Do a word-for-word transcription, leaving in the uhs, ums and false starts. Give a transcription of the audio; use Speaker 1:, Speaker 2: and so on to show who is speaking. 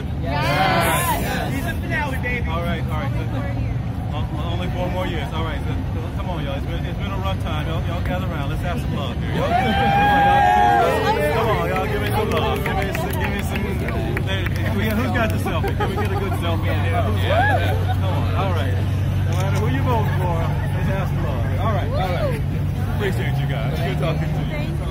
Speaker 1: good?
Speaker 2: Yes.
Speaker 1: Yes.
Speaker 3: He's a finale, baby.
Speaker 1: All right, all right. So, uh, only four more years. All right. So, so, come on, y'all. It's been, it's been a rough time. Y'all, y'all gather around. Let's have some love here. Y'all, come on, y'all. Give me some love. Give me some. Give me some. There, we got, who's got the selfie? Can we get a good selfie in here? Who's yeah. Come on. All right. No matter who you vote for, let's have some love. All right. All right. Appreciate you guys. Good talking to you.